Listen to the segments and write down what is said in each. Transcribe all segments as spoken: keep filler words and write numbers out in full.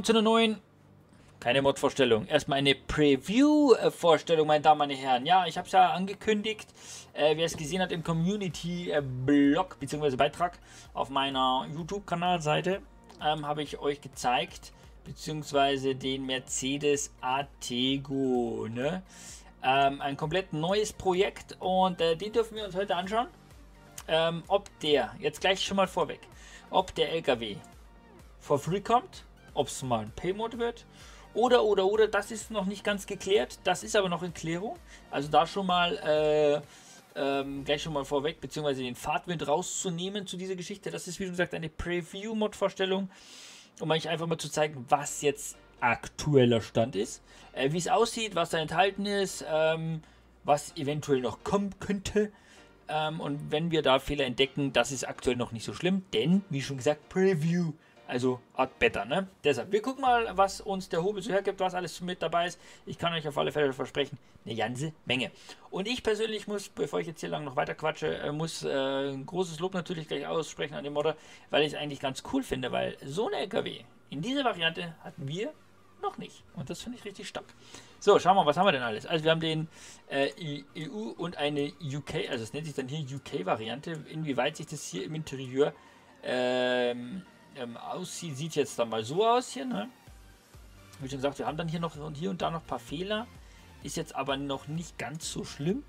willkommen zu einer neuen, keine Mod-Vorstellung, erstmal eine Preview-Vorstellung, meine Damen und Herren. Ja, ich habe es ja angekündigt, äh, wer es gesehen hat im Community-Blog bzw. Beitrag auf meiner YouTube-Kanalseite, ähm, habe ich euch gezeigt, beziehungsweise den Mercedes Artego, ne? Ähm, ein komplett neues Projekt und äh, den dürfen wir uns heute anschauen. Ähm, ob der, jetzt gleich schon mal vorweg, ob der L K W for free kommt, ob es mal ein Pay-Mode wird oder, oder, oder, das ist noch nicht ganz geklärt, das ist aber noch in Klärung, also da schon mal äh, ähm, gleich schon mal vorweg, beziehungsweise den Fahrtwind rauszunehmen zu dieser Geschichte, das ist wie schon gesagt eine Preview-Mod-Vorstellung, um euch einfach mal zu zeigen, was jetzt aktueller Stand ist, äh, wie es aussieht, was da enthalten ist, ähm, was eventuell noch kommen könnte. Ähm, und wenn wir da Fehler entdecken, das ist aktuell noch nicht so schlimm, denn, wie schon gesagt, Preview, also Art Better, ne? Deshalb, wir gucken mal, was uns der Hobel so hergibt, was alles mit dabei ist. Ich kann euch auf alle Fälle versprechen, eine ganze Menge. Und ich persönlich muss, bevor ich jetzt hier lang noch weiter quatsche, äh, muss äh, ein großes Lob natürlich gleich aussprechen an den Modder, weil ich es eigentlich ganz cool finde, weil so ein L K W in dieser Variante hatten wir noch nicht. Und das finde ich richtig stark. So, schauen wir mal, was haben wir denn alles? Also wir haben den äh, E U und eine U K, also es nennt sich dann hier U K-Variante. Inwieweit sich das hier im Interieur ähm, ähm, aussieht, sieht jetzt dann mal so aus hier. Ne? Wie schon gesagt, wir haben dann hier noch und hier und da noch ein paar Fehler. Ist jetzt aber noch nicht ganz so schlimm.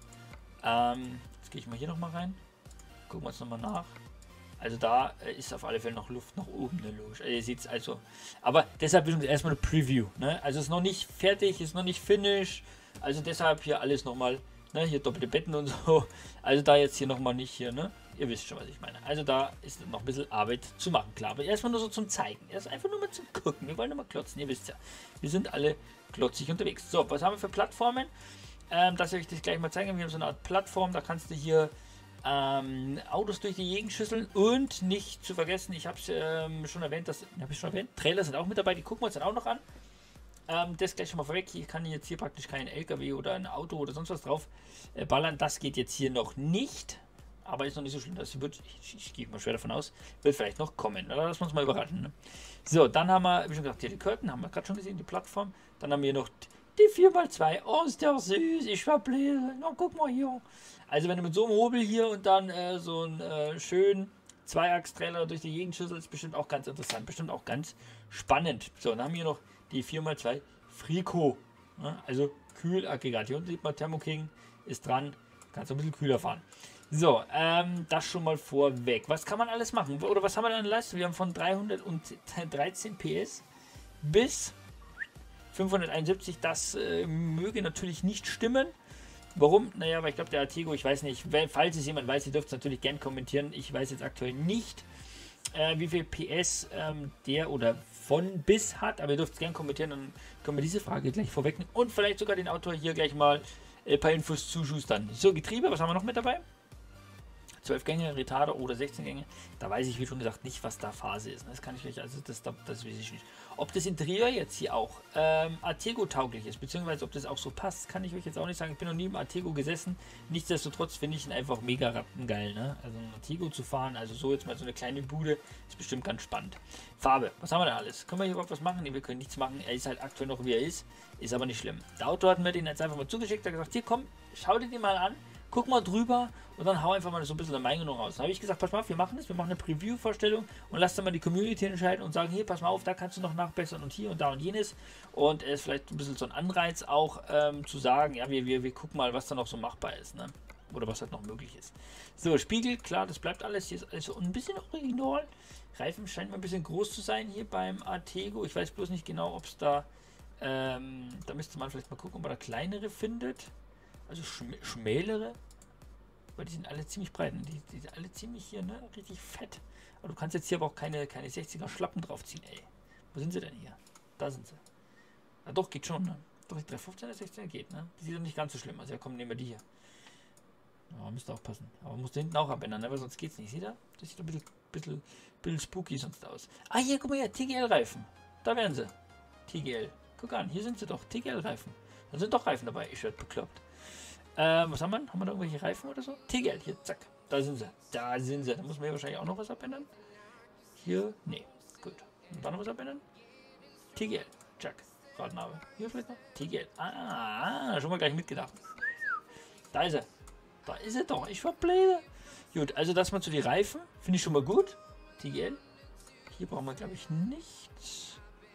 Ähm, jetzt gehe ich mal hier nochmal rein. Gucken wir uns nochmal nach. Also da ist auf alle Fälle noch Luft nach oben, ne, logisch. Also ihr seht es also. Aber deshalb ist erstmal eine Preview. Ne? Also ist noch nicht fertig, ist noch nicht finish. Also deshalb hier alles nochmal, ne? Hier doppelte Betten und so. Also da jetzt hier nochmal nicht hier, ne? Ihr wisst schon, was ich meine. Also da ist noch ein bisschen Arbeit zu machen, klar. Aber erstmal nur so zum Zeigen. Erst einfach nur mal zum Gucken. Wir wollen nur mal klotzen, ihr wisst ja. Wir sind alle klotzig unterwegs. So, was haben wir für Plattformen? Ähm, das werde ich dir gleich mal zeigen. Wir haben so eine Art Plattform, da kannst du hier Ähm, Autos durch die Gegend schüsseln und nicht zu vergessen, ich habe es ähm, schon erwähnt, das habe ich schon erwähnt, Trailer sind auch mit dabei, die gucken wir uns dann auch noch an. Ähm, das gleich schon mal vorweg, ich kann jetzt hier praktisch kein L K W oder ein Auto oder sonst was drauf äh, ballern, das geht jetzt hier noch nicht, aber ist noch nicht so schlimm, das wird, ich, ich gehe mal schwer davon aus, wird vielleicht noch kommen, oder lassen wir uns mal überraschen. Ne? So, dann haben wir, wie schon gesagt, hier die Curtain, haben wir gerade schon gesehen, die Plattform, dann haben wir noch die vier mal zwei, oh ist der süß, ich verbläse, na guck mal hier. Also wenn du mit so einem Hobel hier und dann äh, so einen äh, schönen Zweiachs-Trailer durch die Gegend schüsselst, ist bestimmt auch ganz interessant, bestimmt auch ganz spannend. So, dann haben wir hier noch die vier mal zwei Frico, ne? Also Kühlaggregat. Hier unten sieht man, Thermo King ist dran, kannst du ein bisschen kühler fahren. So, ähm, das schon mal vorweg. Was kann man alles machen? Oder was haben wir denn an Leistung? Wir haben von dreihundertdreizehn P S bis fünfhunderteinundsiebzig, das äh, möge natürlich nicht stimmen. Warum? Naja, weil ich glaube, der Artego, ich weiß nicht, falls es jemand weiß, ihr dürft es natürlich gerne kommentieren. Ich weiß jetzt aktuell nicht, äh, wie viel P S ähm, der oder von bis hat, aber ihr dürft es gerne kommentieren, dann können wir diese Frage gleich vorwegnehmen und vielleicht sogar den Autor hier gleich mal äh, ein paar Infos zuschustern. So, Getriebe, was haben wir noch mit dabei? zwölf Gänge, Retarder oder sechzehn Gänge. Da weiß ich, wie schon gesagt, nicht, was da Phase ist. Das kann ich euch, also das, das weiß ich nicht. Ob das Interieur jetzt hier auch ähm, Artego-tauglich ist, beziehungsweise ob das auch so passt, kann ich euch jetzt auch nicht sagen. Ich bin noch nie im Artego gesessen. Nichtsdestotrotz finde ich ihn einfach mega rattengeil. Ne? Also ein Artego zu fahren, also so jetzt mal so eine kleine Bude, ist bestimmt ganz spannend. Farbe, was haben wir da alles? Können wir hier überhaupt was machen? Nee, wir können nichts machen. Er ist halt aktuell noch, wie er ist. Ist aber nicht schlimm. Der Autor hat mir den jetzt einfach mal zugeschickt. Er hat gesagt, hier komm, schau dir den mal an. Guck mal drüber und dann hau einfach mal so ein bisschen eine Meinung raus. Dann habe ich gesagt, pass mal auf, wir machen das, wir machen eine Preview-Vorstellung und lasst dann mal die Community entscheiden und sagen, hier, pass mal auf, da kannst du noch nachbessern und hier und da und jenes. Und es ist vielleicht ein bisschen so ein Anreiz auch ähm, zu sagen, ja, wir, wir, wir gucken mal, was da noch so machbar ist, ne? Oder was halt noch möglich ist. So, Spiegel, klar, das bleibt alles. Hier ist also ein bisschen original. Reifen scheint mal ein bisschen groß zu sein hier beim Artego. Ich weiß bloß nicht genau, ob es da, ähm, da müsste man vielleicht mal gucken, ob man da kleinere findet. Also schm schmälere, weil die sind alle ziemlich breit. Ne? Die, die sind alle ziemlich hier, ne? Richtig fett. Aber du kannst jetzt hier aber auch keine, keine sechziger Schlappen draufziehen, ey. Wo sind sie denn hier? Da sind sie. Ja, doch, geht schon, ne? Doch, die dreihundertfünfzehner, sechzehner geht, ne? Die sieht doch nicht ganz so schlimm aus. Ja, komm, nehmen wir die hier. Ja, müsst ihr aufpassen. Aber musst du hinten auch abändern, ne? Weil sonst geht's nicht. Seht ihr? Das sieht ein bisschen, bisschen, bisschen spooky sonst aus. Ah, hier, guck mal hier, T G L-Reifen. Da wären sie. T G L. Guck an, hier sind sie doch. T G L-Reifen. Da sind doch Reifen dabei. Ich werde bekloppt. Ähm, was haben wir? Haben wir da irgendwelche Reifen oder so? T G L, hier, zack. Da sind sie. Da sind sie. Da muss man hier wahrscheinlich auch noch was abändern. Hier, nee. Gut. Und da noch was abändern? T G L. Chuck. Radnabe. Hier vielleicht noch? T G L. Ah, schon mal gleich mitgedacht. Da ist er. Da ist er doch. Ich verblöde. Gut, also das mal zu die Reifen. Finde ich schon mal gut. T G L. Hier brauchen wir, glaube ich, nichts.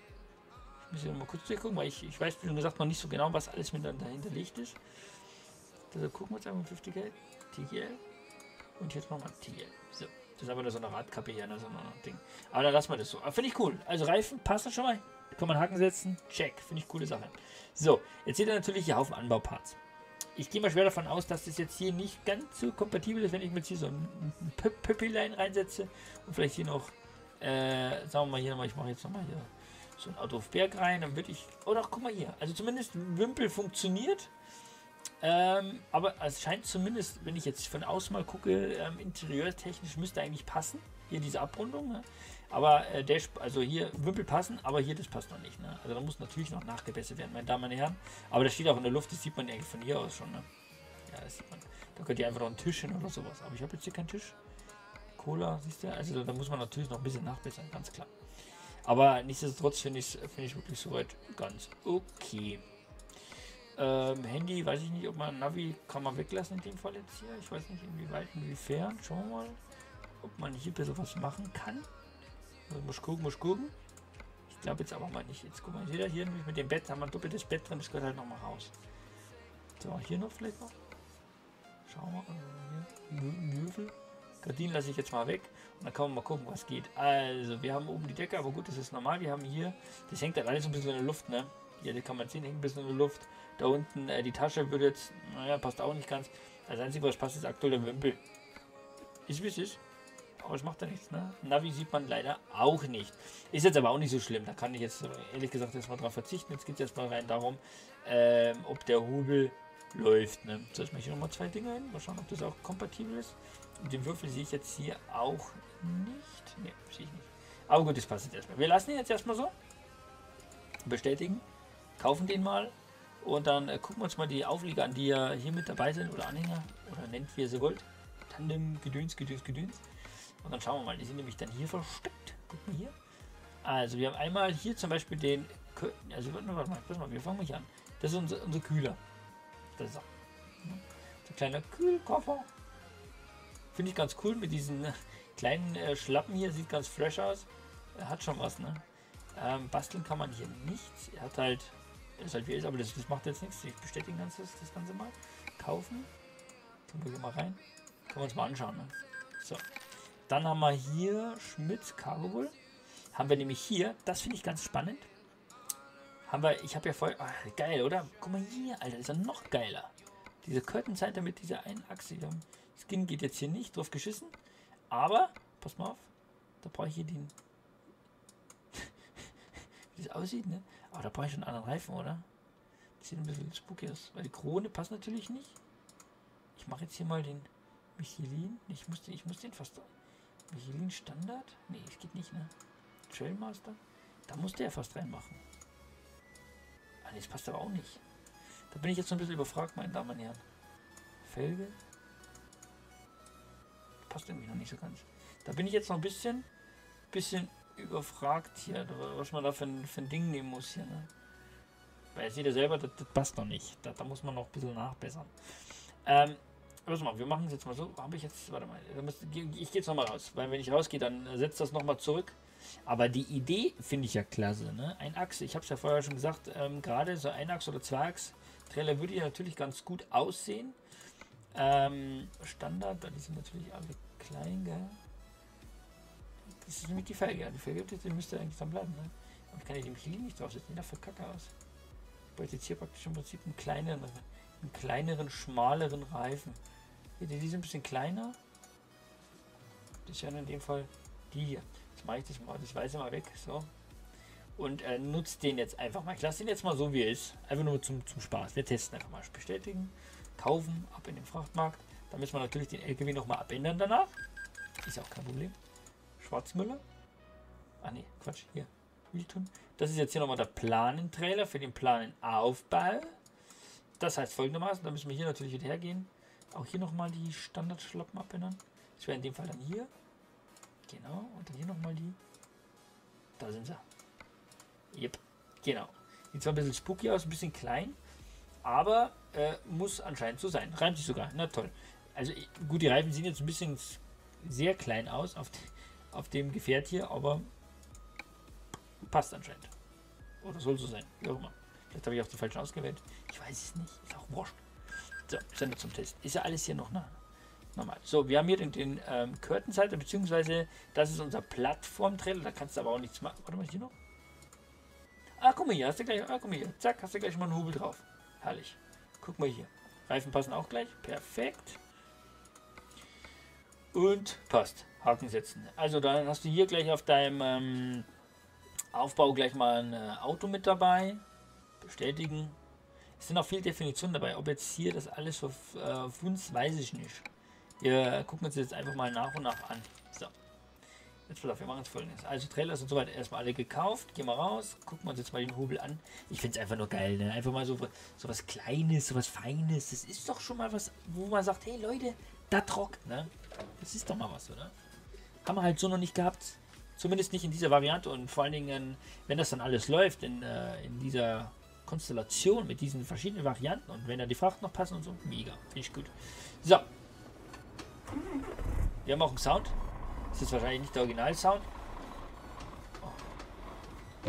Ich muss hier noch mal kurz durchgucken, weil ich, ich weiß, wie gesagt, noch nicht so genau, was alles miteinander hinterlegt ist. Deshalb gucken wir uns einfach fünfzig L. T G L. Und jetzt nochmal T G L. So. Das ist aber nur so eine Radkappe hier, ne? So ein Ding. Aber dann lassen wir das so. Aber finde ich cool. Also Reifen passt das schon mal. Kann man Haken setzen. Check. Finde ich coole Sache. So, jetzt seht ihr natürlich hier Haufen Anbauparts. Ich gehe mal schwer davon aus, dass das jetzt hier nicht ganz so kompatibel ist, wenn ich mir jetzt hier so ein, ein Pöppi-Line reinsetze und vielleicht hier noch, äh, sagen wir mal hier nochmal, ich mache jetzt nochmal hier so ein Auto auf Berg rein, dann würde ich, oder guck mal hier, also zumindest Wimpel funktioniert, ähm, aber es scheint zumindest, wenn ich jetzt von außen mal gucke, ähm, interieurtechnisch müsste eigentlich passen, hier diese Abrundung, ne? Aber äh, der, also hier Wimpel passen, aber hier das passt noch nicht. Ne? Also da muss natürlich noch nachgebessert werden, meine Damen und Herren. Aber das steht auch in der Luft, das sieht man eigentlich von hier aus schon. Ne? Ja, das sieht man. Da könnt ihr einfach noch einen Tisch hin oder sowas. Aber ich habe jetzt hier keinen Tisch. Cola, siehst du? Also da, da muss man natürlich noch ein bisschen nachbessern, ganz klar. Aber nichtsdestotrotz finde ich es find ich wirklich soweit ganz okay. Ähm, Handy, weiß ich nicht, ob man Navi kann man weglassen in dem Fall jetzt hier. Ich weiß nicht, inwieweit, inwiefern. Schauen wir mal, ob man hier ein bisschen was machen kann. Muss gucken, muss gucken. Ich glaube jetzt aber mal nicht. Jetzt guck mal, seht ihr hier nämlich mit dem Bett, haben wir ein doppeltes Bett drin, das gehört halt noch mal raus. So, hier noch vielleicht noch. Schauen wir mal. Möbel. Gardinen lasse ich jetzt mal weg und dann kann man mal gucken, was geht. Also, wir haben oben die Decke, aber gut, das ist normal. Wir haben hier, das hängt halt alles ein bisschen in der Luft, ne? Hier, das kann man sehen, hängt ein bisschen in der Luft. Da unten äh, die Tasche würde jetzt, naja, passt auch nicht ganz. Das Einzige, was passt, ist aktuell der Wimpel. Ist wie es ist. Aber es macht ja nichts, ne? Navi sieht man leider auch nicht. Ist jetzt aber auch nicht so schlimm. Da kann ich jetzt ehrlich gesagt erstmal drauf verzichten. Jetzt geht es erstmal rein darum, ähm, ob der Hobel läuft. Ne? So, jetzt mache ich noch mal zwei Dinge hin. Mal schauen, ob das auch kompatibel ist. Und den Würfel sehe ich jetzt hier auch nicht. Ne, sehe ich nicht. Aber gut, das passt jetzt erstmal. Wir lassen ihn jetzt erstmal so. Bestätigen. Kaufen den mal. Und dann äh, gucken wir uns mal die Auflieger an, die ja hier mit dabei sind. Oder Anhänger. Oder nennt, wie ihr sie wollt. Tandem, Gedöns, Gedöns, Gedöns. Und dann schauen wir mal, die sind nämlich dann hier versteckt. Guck mal hier. Also wir haben einmal hier zum Beispiel den, also warte mal, warte mal, wir fangen mal hier an. Das ist unser, unser Kühler. Das ist so ein kleiner Kühlkoffer. Finde ich ganz cool mit diesen kleinen äh, Schlappen hier, sieht ganz fresh aus. Er hat schon was, ne? Ähm, basteln kann man hier nichts. Er hat halt, er ist halt wie er ist, aber das, das macht jetzt nichts. Ich bestätige das, das Ganze mal. Kaufen. Tun wir hier mal rein. Können wir uns mal anschauen, ne? So. Dann haben wir hier Schmidt Cargo Wool. Haben wir nämlich hier, das finde ich ganz spannend. Haben wir, ich habe ja vorher, ah, geil, oder? Guck mal hier, Alter, ist ja noch geiler. Diese Curtain Center mit dieser einen Achse. Skin geht jetzt hier nicht, drauf geschissen. Aber, pass mal auf, da brauche ich hier den, wie das aussieht, ne? Aber da brauche ich schon einen anderen Reifen, oder? Das sieht ein bisschen spooky aus, weil die Krone passt natürlich nicht. Ich mache jetzt hier mal den Michelin. Ich muss den, ich muss den fast... Michelin Standard? Ne, es geht nicht, ne? Trailmaster? Da musste er fast reinmachen. Ah, nee, das passt aber auch nicht. Da bin ich jetzt so ein bisschen überfragt, meine Damen und Herren. Felge? Passt irgendwie noch nicht so ganz. Da bin ich jetzt noch ein bisschen, bisschen überfragt hier, was man da für ein, für ein Ding nehmen muss hier, ne? Weil ihr seht ja selber, das, das passt noch nicht. Da, da muss man noch ein bisschen nachbessern. Ähm, was mal, wir machen es jetzt mal so. Habe ich jetzt, warte mal, ich gehe jetzt nochmal raus, weil wenn ich rausgehe, dann setzt das nochmal zurück. Aber die Idee finde ich ja klasse, ne? Ein Achse, ich habe es ja vorher schon gesagt, ähm, gerade so ein Achse oder zwei Achse Trailer würde ja natürlich ganz gut aussehen. Ähm, Standard, die sind natürlich alle klein, gell? Das ist nämlich die Felge, die Felge die müsste eigentlich dann bleiben, ne? Aber ich kann ja die Michelin nicht draufsetzen, die dafür kacke aus. Ich wollte jetzt hier praktisch im Prinzip einen kleineren, einen kleineren, schmaleren Reifen. Hier, die sind ein bisschen kleiner. Das ist ja in dem Fall die hier. Jetzt mache ich das mal, das Weiße mal weg, so. Und äh, nutzt den jetzt einfach mal. Ich lasse den jetzt mal so, wie er ist. Einfach nur zum, zum Spaß. Wir testen einfach mal. Bestätigen, kaufen, ab in den Frachtmarkt. Da müssen wir natürlich den L K W nochmal abändern danach. Ist auch kein Problem. Schwarzmüller. Ah ne, Quatsch, hier. Das ist jetzt hier nochmal der Planentrailer für den Planenaufbau. Das heißt folgendermaßen, da müssen wir hier natürlich wieder hergehen. Auch hier nochmal die Standardschlappen abändern. Das wäre in dem Fall dann hier. Genau, und dann hier nochmal die. Da sind sie. Yep. Genau. Sieht zwar ein bisschen spooky aus, ein bisschen klein, aber äh, muss anscheinend so sein. Reimt sich sogar. Na toll. Also gut, die Reifen sehen jetzt ein bisschen sehr klein aus auf, auf dem Gefährt hier, aber passt anscheinend. Oder soll so sein. Wie auch immer. Vielleicht habe ich auch die falschen ausgewählt. Ich weiß es nicht. Ist auch wurscht. So, Sender zum Test. Ist ja alles hier noch nah. Normal. So, wir haben hier den, den ähm, Curtain-Seite, beziehungsweise das ist unser Plattform-Trailer. Da kannst du aber auch nichts machen. Warte mal, hier noch. Ah, guck mal hier. Hast du gleich. Ah, guck mal hier. Zack, hast du gleich mal einen Hubel drauf. Herrlich. Guck mal hier. Reifen passen auch gleich. Perfekt. Und passt. Haken setzen. Also dann hast du hier gleich auf deinem ähm, Aufbau gleich mal ein äh, Auto mit dabei. Bestätigen. Es sind auch viele Definitionen dabei. Ob jetzt hier das alles so äh, funzt, weiß ich nicht. Wir gucken uns jetzt einfach mal nach und nach an. So. Jetzt pass auf, wir machen jetzt Folgendes. Also Trailers und so weiter erstmal alle gekauft. Gehen wir raus. Gucken wir uns jetzt mal den Hubel an. Ich finde es einfach nur geil. Ne? Einfach mal so, so was Kleines, so was Feines. Das ist doch schon mal was, wo man sagt, hey Leute, da trockt. Ne? Das ist doch mal was, oder? Haben wir halt so noch nicht gehabt. Zumindest nicht in dieser Variante. Und vor allen Dingen, wenn das dann alles läuft, in, äh, in dieser Konstellation mit diesen verschiedenen Varianten und wenn da die Fracht noch passen und so, mega. Finde ich gut. So. Wir haben auch einen Sound. Das ist wahrscheinlich nicht der Original-Sound. Oh.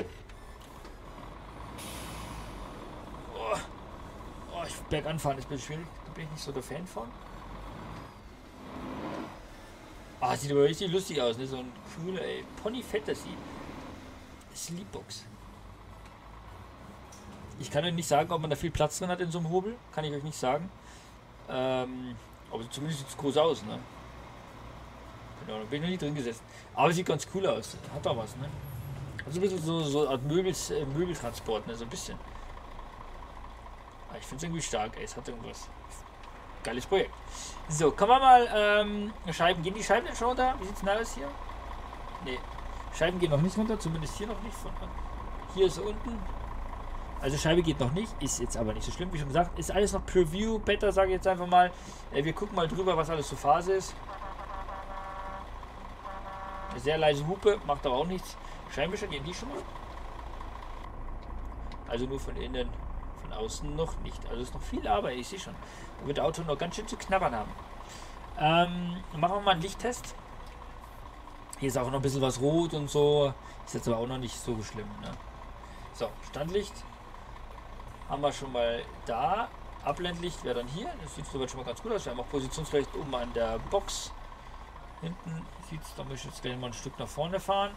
Oh. Oh, ich bergan fahren ist ein bisschen schwierig. Da bin ich nicht so der Fan von. Ah, sieht aber richtig lustig aus, ne? So ein cooler, ey. Pony Fantasy. Sleepbox. Ich kann euch nicht sagen, ob man da viel Platz drin hat in so einem Hobel. Kann ich euch nicht sagen. Ähm, aber zumindest sieht es groß aus, ne? Genau, da bin ich noch nie drin gesessen. Aber sieht ganz cool aus. Hat auch was, ne? Also ein bisschen so, so eine Art Möbels, äh, Möbeltransport, ne? So ein bisschen. Aber ich finde es irgendwie stark, ey. Es hat irgendwas. Geiles Projekt. So, kommen wir mal, ähm, Scheiben. Gehen die Scheiben denn schon runter? Wie sieht es denn aus hier? Ne. Scheiben gehen noch nicht runter, zumindest hier noch nicht. Von, hier ist unten. Also Scheibe geht noch nicht, ist jetzt aber nicht so schlimm, wie schon gesagt. Ist alles noch Preview, Beta, sage ich jetzt einfach mal. Äh, wir gucken mal drüber, was alles zur Phase ist. Eine sehr leise Hupe, macht aber auch nichts. Scheinwischer gehen die schon mal. Also nur von innen, von außen noch nicht. Also ist noch viel Arbeit, ich sehe schon. Da wird das Auto noch ganz schön zu knabbern haben. Ähm, machen wir mal einen Lichttest. Hier ist auch noch ein bisschen was rot und so. Ist jetzt aber auch noch nicht so schlimm. Ne? So, Standlicht haben wir schon mal da. Abblendlicht wäre dann hier. Das sieht soweit schon mal ganz gut aus. Wir haben auch Positionslicht oben an der Box. Hinten sieht es, da muss ich jetzt gleich mal ein Stück nach vorne fahren.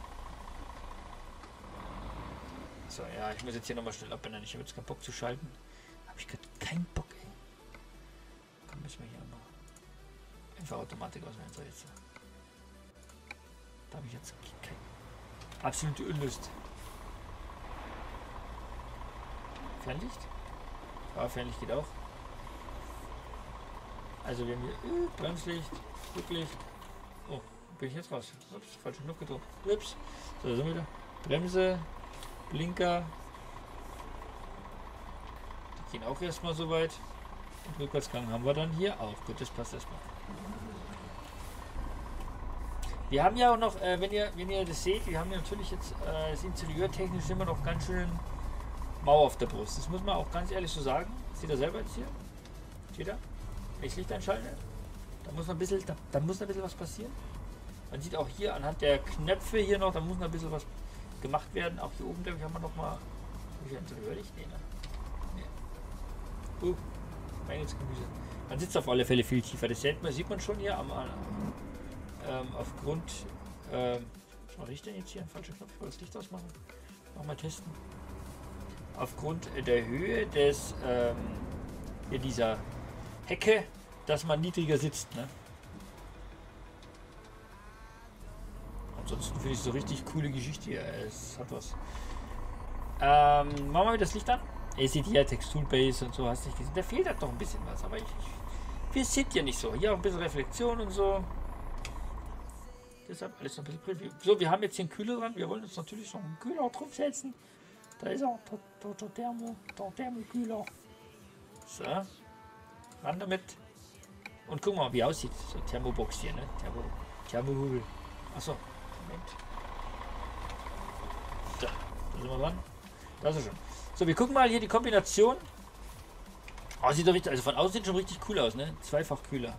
So, ja, ich muss jetzt hier nochmal schnell abändern. Ich habe jetzt keinen Bock zu schalten. Habe ich gerade keinen Bock, ey. Dann müssen wir hier noch einfach Automatik auswählen. So, jetzt. Da habe ich jetzt keine absolute Unlust. Fernlicht? Ja, Fernlicht geht auch. Also wir haben hier äh, Bremslicht, Rücklicht. Oh, bin ich jetzt raus? Ups, falschen Knopf gedrückt. Ups. So, da sind wir wieder. Bremse, Blinker. Die gehen auch erstmal so weit. Und Rückwärtsgang haben wir dann hier auch. Gut, das passt erstmal. Wir haben ja auch noch, äh, wenn ihr wenn ihr das seht, wir haben ja natürlich jetzt äh, das Interieur technisch immer noch ganz schön Mauer auf der Brust. Das muss man auch ganz ehrlich so sagen. Seht ihr selber jetzt hier? Steht da? Wenn ich das Licht einschalte, da muss noch ein bisschen, da, da muss noch ein bisschen was passieren. Man sieht auch hier anhand der Knöpfe hier noch, da muss noch ein bisschen was gemacht werden. Auch hier oben, glaube ich, haben wir noch mal. Wie viel Interieur-Licht? Nee, ne? Nee. Uh, meines Gemüse. Man sitzt auf alle Fälle viel tiefer. Das sieht man, sieht man schon hier am, ähm, aufgrund. Ähm, was mache ich denn jetzt hier? Ein falscher Knopf. Ich wollte das Licht ausmachen. Nochmal testen. Aufgrund der Höhe des ähm, hier dieser Hecke, dass man niedriger sitzt. Ne? Ansonsten finde ich so richtig coole Geschichte hier. Es hat was. Ähm, machen wir wieder das Licht an. Ihr seht hier Texturbase und so, hast du nicht gesehen. Da fehlt halt noch ein bisschen was, aber ich, ich wir sind ja nicht so. Hier auch ein bisschen Reflexion und so. Deshalb alles noch ein bisschen Preview. So, wir haben jetzt hier einen Kühler dran. Wir wollen uns natürlich noch einen Kühler draufsetzen. Da ist auch der, der, der, Thermo, der Thermokühler. So. Ran damit. Und gucken wir mal, wie aussieht. So Thermobox hier, ne? Thermo, Thermohubel. Achso, Moment. Da, da sind wir dran. Das ist schon. So, wir gucken mal hier die Kombination. Oh, sieht doch richtig, also von außen sieht schon richtig cool aus, ne? Zweifach kühler.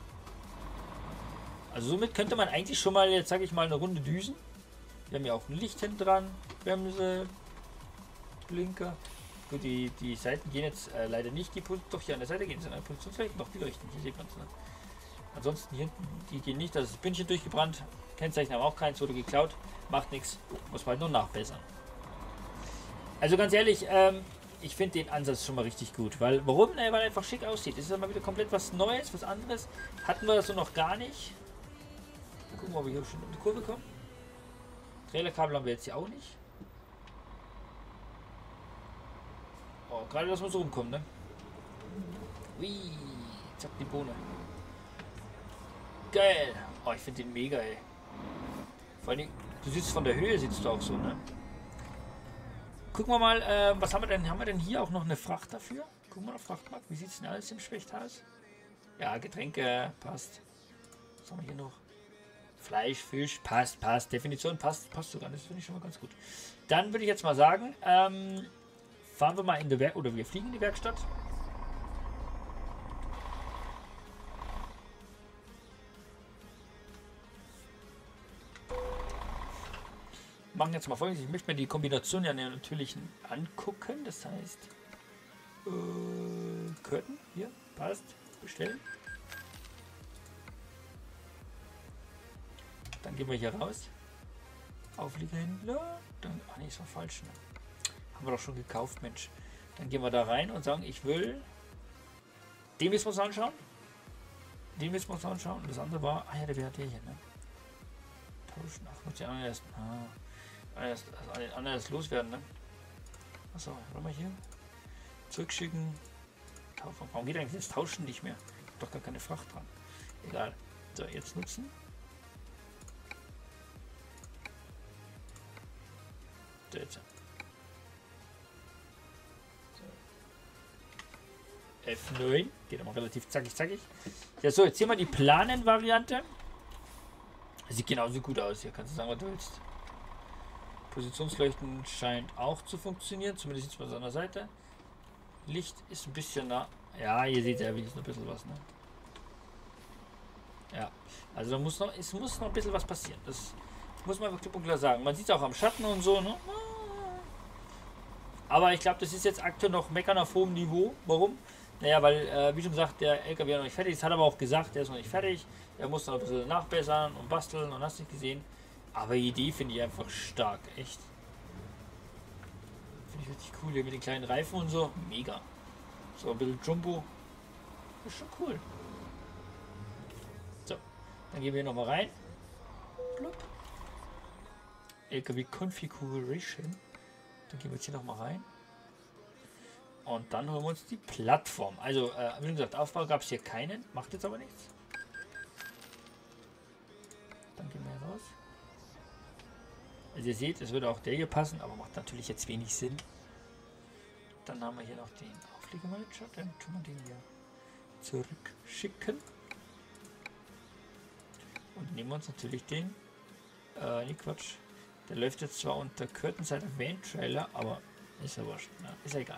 Also somit könnte man eigentlich schon mal, jetzt sage ich mal, eine Runde düsen. Wir haben ja auch ein Licht hinten dran, Bremse, Blinker. Gut, die, die Seiten gehen jetzt äh, leider nicht, die doch hier an der Seite gehen sie, ne? Positionslichten, doch die leuchten, hier sieht man es. Ne? Ansonsten hier hinten, die gehen nicht, da ist das Bündchen durchgebrannt. Kennzeichen haben auch keins, wurde geklaut. Macht nichts, muss man halt nur nachbessern. Also ganz ehrlich, ähm, ich finde den Ansatz schon mal richtig gut. Weil, warum? Naja, weil er einfach schick aussieht. Das ist ja mal wieder komplett was Neues, was anderes. Hatten wir das so noch gar nicht. Mal gucken, ob wir hier schon um die Kurve kommen. Trailerkabel haben wir jetzt hier auch nicht. Oh, gerade, dass wir so rumkommen, ne? Ui, zack, die Bohne. Geil. Oh, ich finde den mega, ey. Vor allem, du sitzt von der Höhe, sitzt du auch so, ne? Gucken wir mal, äh, was haben wir denn? Haben wir denn hier auch noch eine Fracht dafür? Gucken wir mal auf Frachtmarkt. Wie sieht es denn alles im Spechthaus? Ja, Getränke, passt. Was haben wir hier noch? Fleisch, Fisch, passt, passt. Definition passt, passt sogar. Das finde ich schon mal ganz gut. Dann würde ich jetzt mal sagen, ähm, fahren wir mal in die Werk oder wir fliegen in die Werkstatt. Machen jetzt mal Folgendes. Ich möchte mir die Kombination ja natürlich angucken. Das heißt, äh, Curtain, hier, passt, bestellen. Dann gehen wir hier raus. Aufliegerhändler. Dann, ah nee, ist doch falsch. Ne? Haben wir doch schon gekauft, Mensch. Dann gehen wir da rein und sagen, ich will den müssen wir uns anschauen. Den müssen wir uns anschauen. Und das andere war, ah ja, der wäre der hier, ne? Tauschen. Ach, muss ja erst. Ah. Also an den anderen das loswerden, ne? Achso, warte mal hier. Zurückschicken. Kaufen. Warum geht eigentlich das Tauschen nicht mehr? Doch gar keine Fracht dran. Egal. So, jetzt nutzen. So, jetzt. So. F neun. Geht aber relativ zackig, zackig. Ja, so, jetzt hier mal die Planen-Variante. Sieht genauso gut aus. Hier kannst du sagen, was du willst. Positionsleuchten scheint auch zu funktionieren, zumindest sieht man es an der Seite. Licht ist ein bisschen nah. Ja, ihr seht ja wenigstens ein bisschen was, ne? Ja, also da muss noch, es muss noch ein bisschen was passieren. Das muss man klipp und klar sagen. Man sieht es auch am Schatten und so, ne? Aber ich glaube, das ist jetzt aktuell noch meckern auf hohem Niveau. Warum? Naja, weil, äh, wie schon gesagt, der L K W noch nicht fertig ist. Hat aber auch gesagt, der ist noch nicht fertig. Er muss noch ein bisschen nachbessern und basteln und hast nicht gesehen. Aber die Idee finde ich einfach stark, echt. Finde ich richtig cool hier mit den kleinen Reifen und so. Mega. So ein bisschen Jumbo. Ist schon cool. So, dann gehen wir hier nochmal rein. Blub. L K W Configuration. Dann gehen wir jetzt hier nochmal rein. Und dann holen wir uns die Plattform. Also, äh, wie gesagt, Aufbau gab es hier keinen. Macht jetzt aber nichts. Dann gehen wir hier raus. Also ihr seht, es würde auch der hier passen, aber macht natürlich jetzt wenig Sinn. Dann haben wir hier noch den Aufliegemanager, dann tun wir den hier zurückschicken. Und nehmen wir uns natürlich den, äh, nee, Quatsch, der läuft jetzt zwar unter Curtainside Van Trailer, aber ist ja wurscht, ne? Ist ja egal.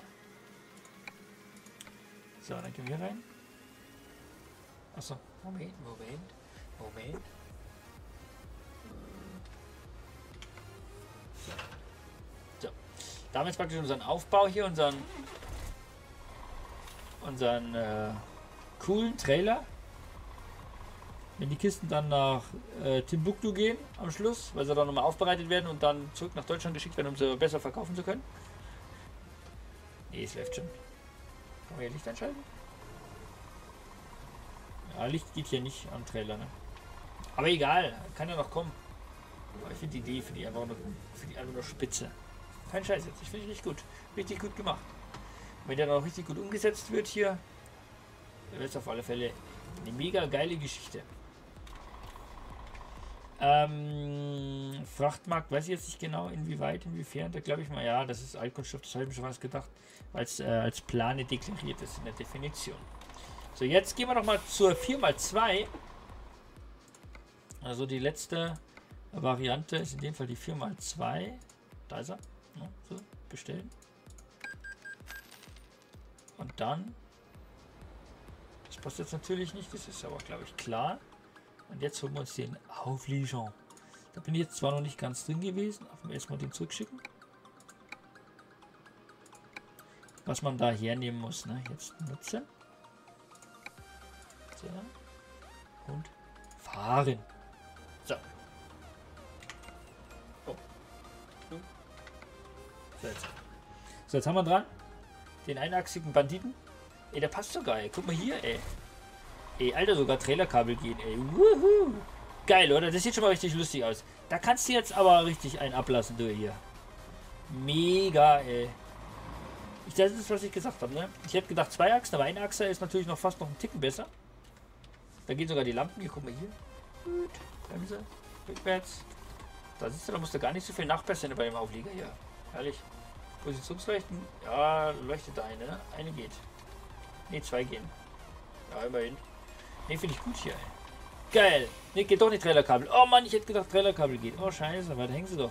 So, dann gehen wir rein. Achso, Moment, Moment, Moment. So, da haben wir jetzt praktisch unseren Aufbau hier, unseren, unseren äh, coolen Trailer. Wenn die Kisten dann nach äh, Timbuktu gehen am Schluss, weil sie dann nochmal aufbereitet werden und dann zurück nach Deutschland geschickt werden, um sie besser verkaufen zu können. Nee, es läuft schon. Kann man hier Licht einschalten? Ja, Licht geht hier nicht am Trailer, ne? Aber egal, kann ja noch kommen. Aber ich finde die Idee für die einfach nur, für die einfach nur spitze. Kein Scheiß jetzt, ich finde die richtig gut. Richtig gut gemacht. Und wenn der noch richtig gut umgesetzt wird hier, dann wird es auf alle Fälle eine mega geile Geschichte. Ähm, Frachtmarkt, weiß ich jetzt nicht genau, inwieweit, inwiefern, da glaube ich mal, ja, das ist Altkunststoff, das habe ich mir schon fast gedacht, weil es äh, als Plane deklariert ist in der Definition. So, jetzt gehen wir noch mal zur vier mal zwei. Also die letzte Variante ist in dem Fall die vier mal zwei. Da ist er. Ja, so, bestellen. Und dann, das passt jetzt natürlich nicht, das ist aber, glaube ich, klar. Und jetzt holen wir uns den Auflieger. Da bin ich jetzt zwar noch nicht ganz drin gewesen, aber erstmal den zurückschicken. Was man da hernehmen muss, ne? Jetzt nutzen. So. Und fahren. So. Oh. So, jetzt. So, jetzt haben wir dran den einachsigen Banditen. Ey, der passt sogar, ey. Guck mal hier, ey. Ey, Alter, sogar Trailerkabel gehen, ey. Wuhu. Geil, oder? Das sieht schon mal richtig lustig aus. Da kannst du jetzt aber richtig einen ablassen, du hier. Mega, ey. Ich, das ist, was ich gesagt habe, ne? Ich hätte gedacht, zwei Achsen, aber ein Achser ist natürlich noch fast noch einen Ticken besser. Da gehen sogar die Lampen. Hier, guck mal hier. Gut, Bremse, rückwärts. Da siehst du, da musst du gar nicht so viel nachbessern bei dem Auflieger hier. Herrlich. Positionsleuchten. Ja, leuchtet eine, ne? Eine geht. Ne, zwei gehen. Ja, immerhin. Ne, finde ich gut hier, ey. Geil. Ne, geht doch nicht Trailerkabel. Oh Mann, ich hätte gedacht, Trailerkabel geht. Oh, scheiße, aber da hängen sie doch.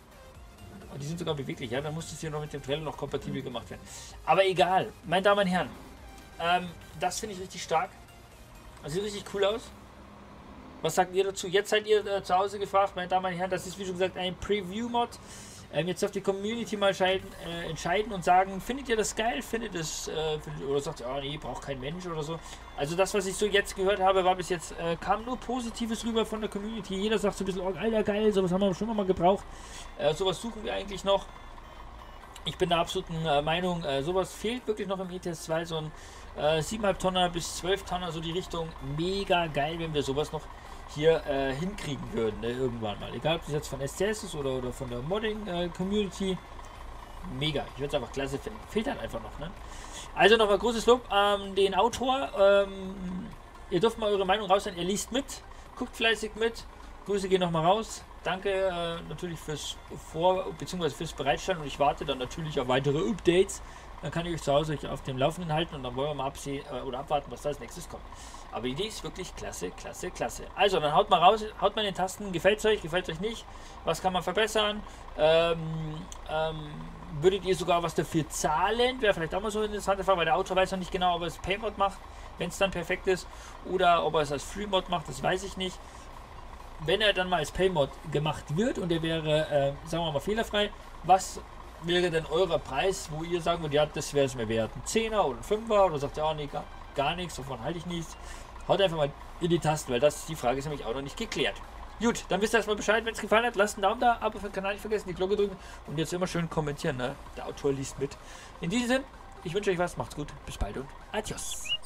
Und die sind sogar beweglich, ja. Dann muss das hier noch mit dem Trailer noch kompatibel gemacht werden. Aber egal. Meine Damen und Herren. Ähm, das finde ich richtig stark. Das sieht richtig cool aus. Was sagt ihr dazu? Jetzt seid ihr äh, zu Hause gefragt, meine Damen und Herren. Das ist, wie schon gesagt, ein Preview-Mod. Ähm, jetzt darf die Community mal entscheiden, äh, entscheiden und sagen, findet ihr das geil? Findet es, äh, findet, oder sagt ihr, oh nee, braucht kein Mensch oder so. Also das, was ich so jetzt gehört habe, war bis jetzt, äh, kam nur Positives rüber von der Community. Jeder sagt so ein bisschen, oh, alter, geil, sowas haben wir schon mal gebraucht. Äh, sowas suchen wir eigentlich noch. Ich bin der absoluten äh, Meinung, äh, sowas fehlt wirklich noch im E T S zwei, so ein äh, sieben Komma fünf Tonner bis zwölf Tonner, so die Richtung. Mega geil, wenn wir sowas noch hier äh, hinkriegen würden, ne, irgendwann mal. Egal, ob das jetzt von S C S ist oder, oder von der Modding-Community. Äh, Mega, ich würde es einfach klasse finden. Fehlt halt einfach noch, ne? Also nochmal großes Lob an ähm, den Autor. Ähm, ihr dürft mal eure Meinung raus sein, ihr liest mit, guckt fleißig mit. Grüße gehen nochmal raus. Danke äh, natürlich fürs Vor- bzw. fürs Bereitstellen und ich warte dann natürlich auf weitere Updates. Dann kann ich euch zu Hause auf dem Laufenden halten und dann wollen wir mal absehen äh, oder abwarten, was da als nächstes kommt. Aber die Idee ist wirklich klasse, klasse, klasse. Also, dann haut mal raus, haut mal in den Tasten, gefällt es euch, gefällt es euch nicht, was kann man verbessern, ähm, ähm, würdet ihr sogar was dafür zahlen, wäre vielleicht auch mal so eine interessante Frage, weil der Autor weiß noch nicht genau, ob er es Paymod macht, wenn es dann perfekt ist, oder ob er es als Freemod macht, das weiß ich nicht. Wenn er dann mal als Paymod gemacht wird und er wäre, äh, sagen wir mal, fehlerfrei, was wäre denn euer Preis, wo ihr sagen würdet, ja, das wäre es mir wert, ein Zehner oder ein Fünfer, oder sagt ihr, ja, nee, gar, gar nichts, davon halte ich nichts. Haut einfach mal in die Tasten, weil das die Frage ist nämlich auch noch nicht geklärt. Gut, dann wisst ihr erstmal Bescheid, wenn es gefallen hat, lasst einen Daumen da, Abo für den Kanal nicht vergessen, die Glocke drücken und jetzt immer schön kommentieren, ne? Der Autor liest mit. In diesem Sinne, ich wünsche euch was, macht's gut, bis bald und adios.